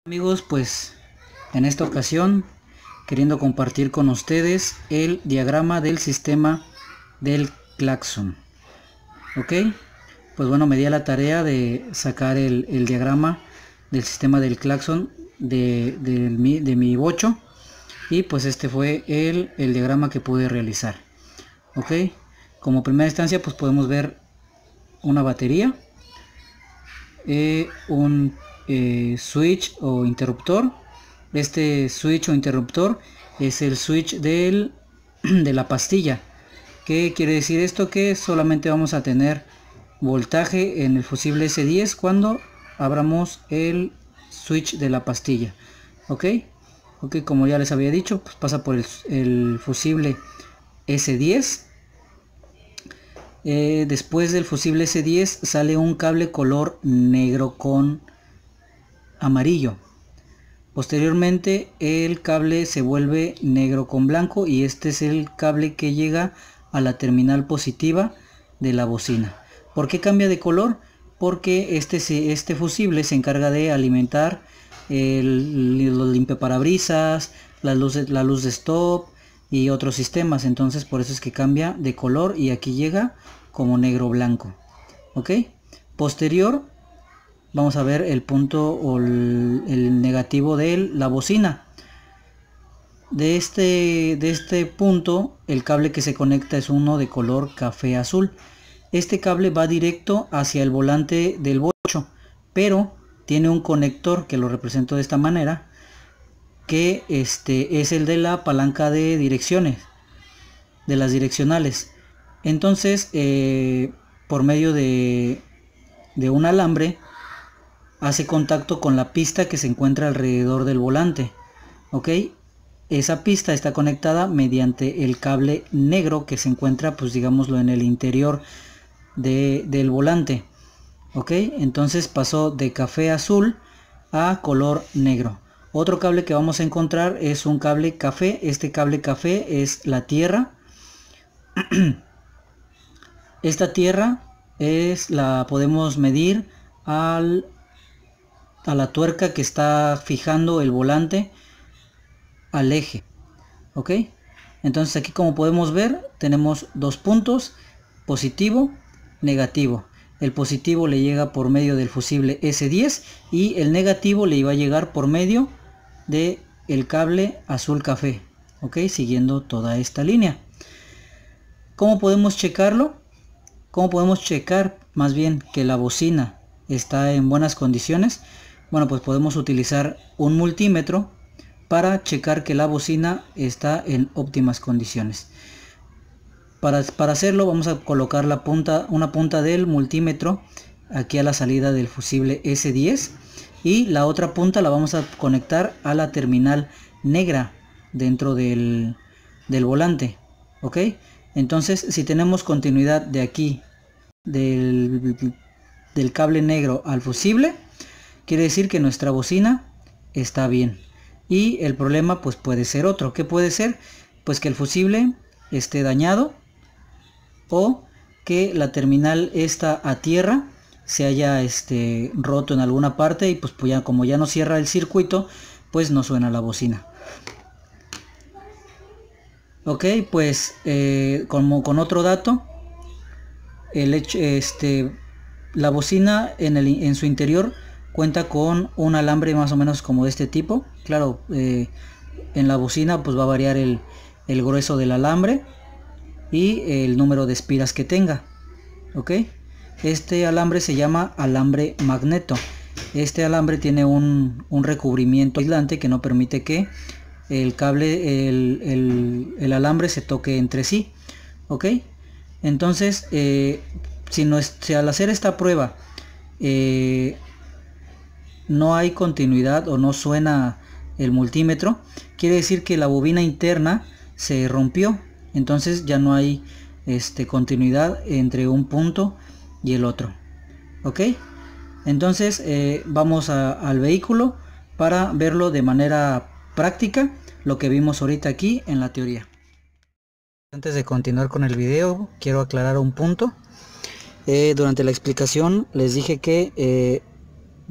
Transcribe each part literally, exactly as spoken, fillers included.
Amigos, pues en esta ocasión queriendo compartir con ustedes el diagrama del sistema del claxon. Ok, pues bueno, me di a la tarea de sacar el, el diagrama del sistema del claxon de, de, mi, de mi bocho, y pues este fue el, el diagrama que pude realizar. Ok, como primera instancia pues podemos ver una batería, eh, un eh, switch o interruptor. Este switch o interruptor es el switch del, de la pastilla. ¿Qué quiere decir esto? Que solamente vamos a tener voltaje en el fusible ese diez cuando abramos el switch de la pastilla. Ok, ok, como ya les había dicho, pues pasa por el, el fusible ese diez. Eh, después del fusible ese diez sale un cable color negro con amarillo. Posteriormente el cable se vuelve negro con blanco y este es el cable que llega a la terminal positiva de la bocina. ¿Por qué cambia de color? Porque este, este fusible se encarga de alimentar el, los limpiaparabrisas, la luz, la luz de stop y otros sistemas. Entonces por eso es que cambia de color y aquí llega como negro blanco. Ok, posterior vamos a ver el punto o el, el negativo de la bocina. De este, de este punto el cable que se conecta es uno de color café azul. Este cable va directo hacia el volante del bocho, pero tiene un conector que lo represento de esta manera, que este es el de la palanca de direcciones, de las direccionales. Entonces eh, por medio de, de un alambre hace contacto con la pista que se encuentra alrededor del volante. Ok, esa pista está conectada mediante el cable negro que se encuentra, pues digámoslo, en el interior de, del volante. Ok, entonces pasó de café azul a color negro. Otro cable que vamos a encontrar es un cable café. Este cable café es la tierra. Esta tierra es la podemos medir al a la tuerca que está fijando el volante al eje. Ok, entonces aquí, como podemos ver, tenemos dos puntos, positivo, negativo. El positivo le llega por medio del fusible ese diez y el negativo le iba a llegar por medio de el cable azul café. Ok, siguiendo toda esta línea. ¿Cómo podemos checarlo? ¿Cómo podemos checar más bien que la bocina está en buenas condiciones? Bueno, pues podemos utilizar un multímetro para checar que la bocina está en óptimas condiciones. Para, para hacerlo vamos a colocar la punta, una punta del multímetro aquí a la salida del fusible ese diez y la otra punta la vamos a conectar a la terminal negra dentro del, del volante. Ok, entonces si tenemos continuidad de aquí del, del cable negro al fusible, quiere decir que nuestra bocina está bien. Y el problema pues puede ser otro. ¿Qué puede ser? Pues que el fusible esté dañado o que la terminal esta a tierra se haya este, roto en alguna parte y pues, pues ya, como ya no cierra el circuito, pues no suena la bocina. Ok, pues eh, como con otro dato, el hecho, este, la bocina en, el, en su interior cuenta con un alambre más o menos como de este tipo. Claro, eh, en la bocina pues va a variar el, el grueso del alambre y el número de espiras que tenga. Ok, este alambre se llama alambre magneto. Este alambre tiene un, un recubrimiento aislante que no permite que el cable, el, el, el alambre se toque entre sí. Ok, entonces eh, si, no es, si al hacer esta prueba eh, no hay continuidad o no suena el multímetro, quiere decir que la bobina interna se rompió. Entonces ya no hay este, continuidad entre un punto y el otro. Ok, entonces eh, vamos a, al vehículo para verlo de manera práctica, lo que vimos ahorita aquí en la teoría. Antes de continuar con el video, quiero aclarar un punto. Eh, durante la explicación les dije que eh,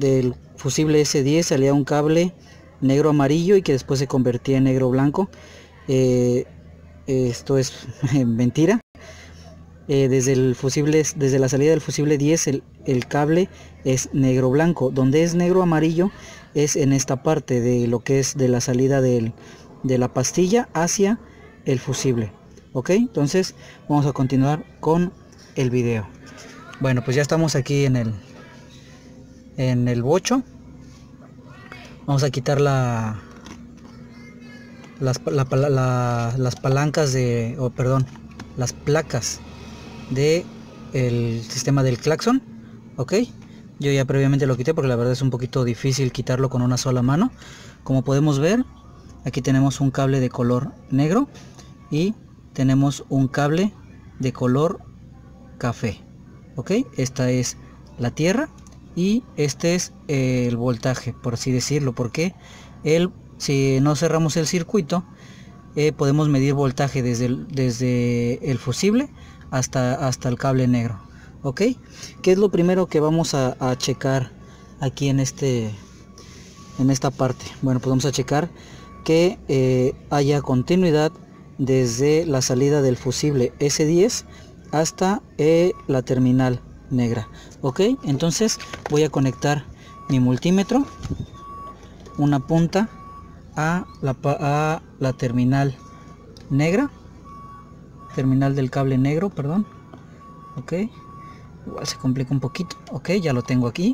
del fusible ese diez salía un cable negro amarillo y que después se convertía en negro blanco. Eh, esto es mentira. Eh, desde el fusible, desde la salida del fusible diez el, el cable es negro blanco. Donde es negro amarillo es en esta parte de lo que es de la salida del, de la pastilla hacia el fusible. Ok, entonces vamos a continuar con el video. Bueno, pues ya estamos aquí en el en el bocho. Vamos a quitar la las, la, la, las palancas de, oh, perdón, las placas de el sistema del claxon. Ok, yo ya previamente lo quité porque la verdad es un poquito difícil quitarlo con una sola mano. Como podemos ver, aquí tenemos un cable de color negro y tenemos un cable de color café. Ok, esta es la tierra y este es el voltaje, por así decirlo, porque el, si no cerramos el circuito, eh, podemos medir voltaje desde el, desde el fusible hasta, hasta el cable negro. Ok, ¿qué es lo primero que vamos a, a checar aquí en este en esta parte? Bueno, pues vamos a checar que eh, haya continuidad desde la salida del fusible ese diez hasta eh, la terminal negra. Ok, entonces voy a conectar mi multímetro, una punta a la, a la terminal negra, terminal del cable negro, perdón. Ok, igual se complica un poquito. Ok, ya lo tengo aquí.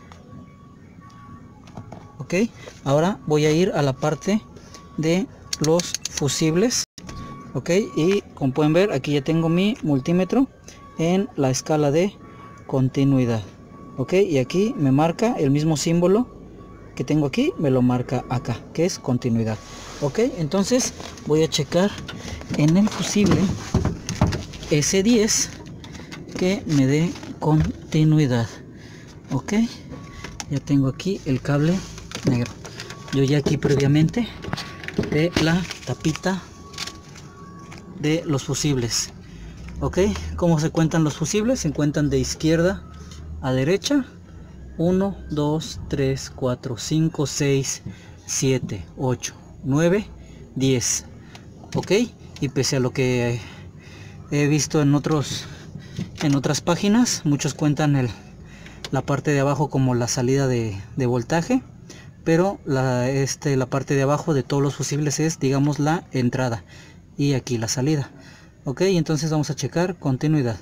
Ok, ahora voy a ir a la parte de los fusibles. Ok, y como pueden ver, aquí ya tengo mi multímetro en la escala de continuidad. Ok, y aquí me marca el mismo símbolo que tengo aquí, me lo marca acá, que es continuidad. Ok, entonces voy a checar en el fusible ese diez que me dé continuidad. Ok, ya tengo aquí el cable negro. Yo ya aquí previamente de la tapita de los fusibles. Ok, ¿cómo se cuentan los fusibles? Se cuentan de izquierda a derecha. uno, dos, tres, cuatro, cinco, seis, siete, ocho, nueve, diez. Ok, y pese a lo que he visto en otros en otras páginas, muchos cuentan el, la parte de abajo como la salida de, de voltaje, pero la, este, la parte de abajo de todos los fusibles es, digamos, la entrada y aquí la salida. Ok, entonces vamos a checar continuidad.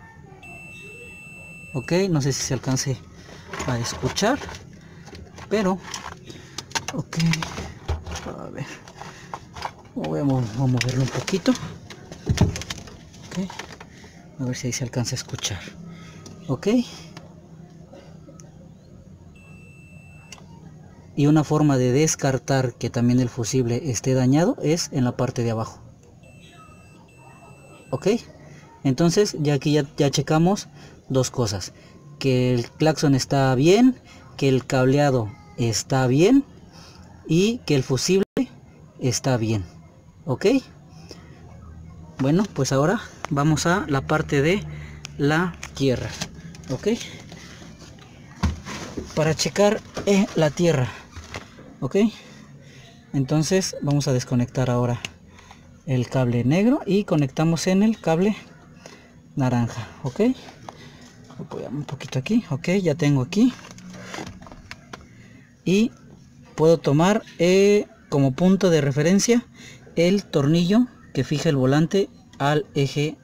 Ok, no sé si se alcance a escuchar, pero ok, a ver, voy a, mo a moverlo un poquito. Ok, a ver si ahí se alcanza a escuchar. Ok, y una forma de descartar que también el fusible esté dañado es en la parte de abajo. Ok, entonces ya aquí ya, ya checamos dos cosas: que el claxon está bien, que el cableado está bien y que el fusible está bien. Ok, bueno, pues ahora vamos a la parte de la tierra. Ok, para checar eh, la tierra. Ok, entonces vamos a desconectar ahora el cable negro y conectamos en el cable naranja. Ok, voy a un poquito aquí. Ok, ya tengo aquí y puedo tomar eh, como punto de referencia el tornillo que fija el volante al eje.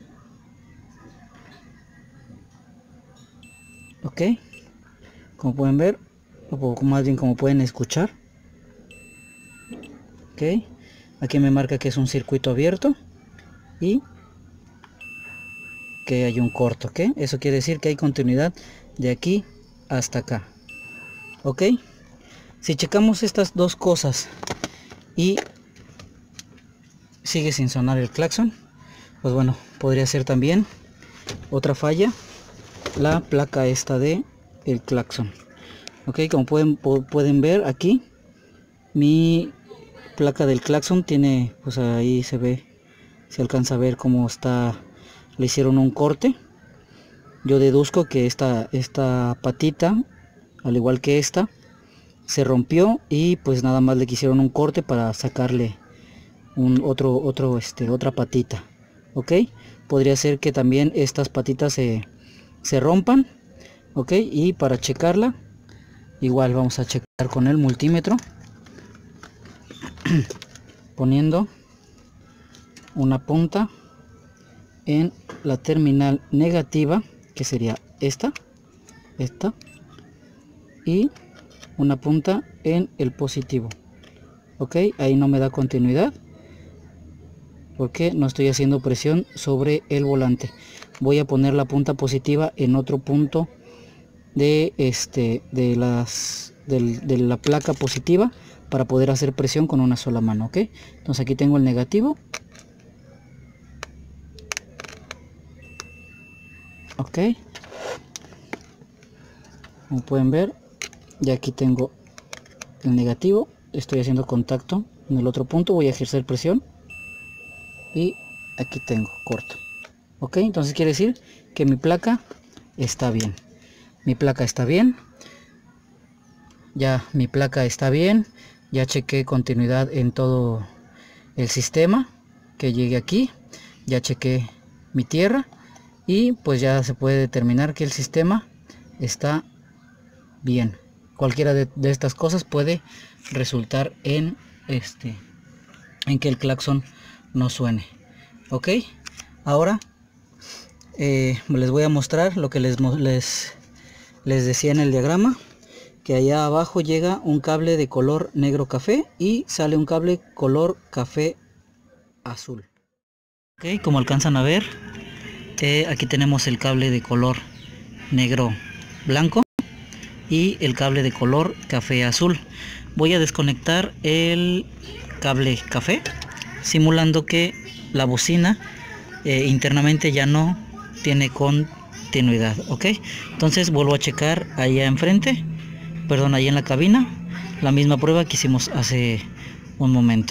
Ok, como pueden ver, o más bien como pueden escuchar. Ok, aquí me marca que es un circuito abierto y que hay un corto. Ok, eso quiere decir que hay continuidad de aquí hasta acá. Ok, si checamos estas dos cosas y sigue sin sonar el claxon, pues bueno, podría ser también otra falla la placa esta de el claxon. Ok, como pueden, pueden ver aquí, mi placa del claxon tiene, pues ahí se ve, se alcanza a ver cómo está, le hicieron un corte. Yo deduzco que esta, esta patita al igual que esta, se rompió y pues nada más le quisieron un corte para sacarle un otro otro este otra patita. Ok, podría ser que también estas patitas se, se rompan. Ok, y para checarla igual vamos a checar con el multímetro poniendo una punta en la terminal negativa, que sería esta esta y una punta en el positivo. Ok, ahí no me da continuidad porque no estoy haciendo presión sobre el volante. Voy a poner la punta positiva en otro punto de este de las del, de la placa positiva para poder hacer presión con una sola mano. Ok, entonces aquí tengo el negativo. Ok, como pueden ver, ya aquí tengo el negativo, estoy haciendo contacto en el otro punto, voy a ejercer presión y aquí tengo corto. Ok, entonces quiere decir que mi placa está bien. Mi placa está bien. Ya mi placa está bien. Ya chequé continuidad en todo el sistema que llegue aquí. Ya chequé mi tierra y pues ya se puede determinar que el sistema está bien. Cualquiera de, de estas cosas puede resultar en este en que el claxon no suene. Ok, ahora eh, les voy a mostrar lo que les, les, les decía en el diagrama, que allá abajo llega un cable de color negro café y sale un cable color café azul. Ok, como alcanzan a ver, eh, aquí tenemos el cable de color negro blanco y el cable de color café azul. Voy a desconectar el cable café, simulando que la bocina eh, internamente ya no tiene continuidad. Ok, entonces vuelvo a checar allá enfrente, perdón, ahí en la cabina, la misma prueba que hicimos hace un momento.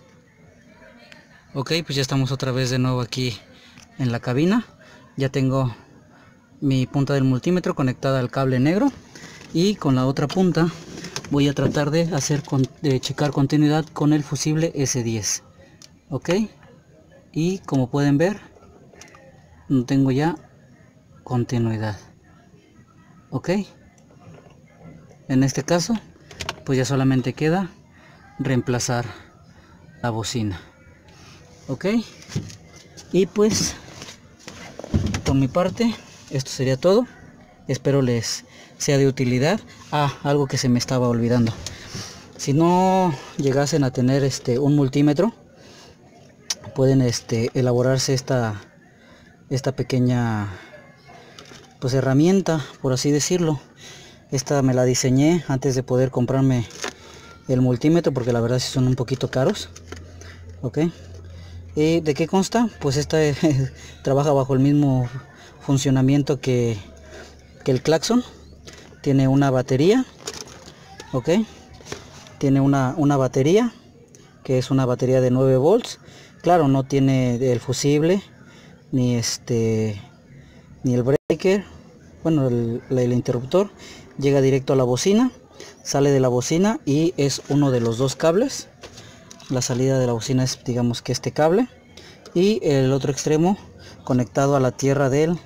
Ok, pues ya estamos otra vez de nuevo aquí en la cabina. Ya tengo mi punta del multímetro conectada al cable negro y con la otra punta voy a tratar de hacer con, de checar continuidad con el fusible ese diez. Ok, y como pueden ver, no tengo ya continuidad. Ok, en este caso pues ya solamente queda reemplazar la bocina. Ok, y pues por mi parte esto sería todo. Espero les sea de utilidad. Ah, algo que se me estaba olvidando: si no llegasen a tener este un multímetro, pueden este elaborarse esta esta pequeña pues herramienta, por así decirlo. Esta me la diseñé antes de poder comprarme el multímetro, porque la verdad sí son un poquito caros. Ok, ¿y de qué consta? Pues esta eh, trabaja bajo el mismo funcionamiento que, que el claxon. Tiene una batería. Ok, tiene una, una batería que es una batería de nueve volts. Claro, no tiene el fusible ni este ni el breaker, bueno, el, el interruptor. Llega directo a la bocina, sale de la bocina y es uno de los dos cables. La salida de la bocina es, digamos, que este cable, y el otro extremo conectado a la tierra del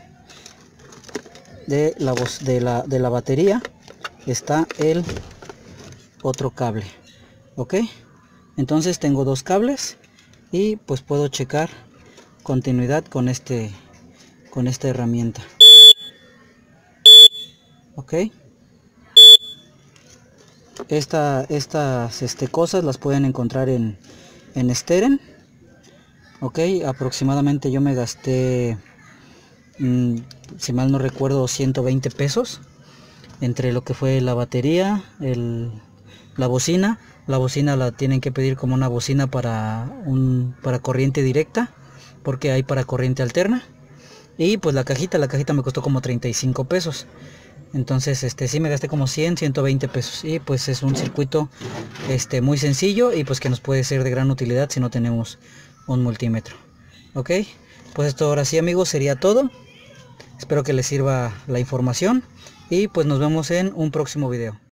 de la voz de la de la batería está el otro cable. Ok, entonces tengo dos cables y pues puedo checar continuidad con este con esta herramienta. Ok, Esta, estas este, cosas las pueden encontrar en, en Steren. Ok, aproximadamente yo me gasté, mmm, si mal no recuerdo, ciento veinte pesos entre lo que fue la batería, el, la bocina. La bocina la tienen que pedir como una bocina para, un, para corriente directa, porque hay para corriente alterna. Y pues la cajita, la cajita me costó como treinta y cinco pesos. Entonces este sí me gasté como cien, ciento veinte pesos. Y pues es un circuito este muy sencillo y pues que nos puede ser de gran utilidad si no tenemos un multímetro. Ok, pues esto ahora sí, amigos, sería todo. Espero que les sirva la información y pues nos vemos en un próximo video.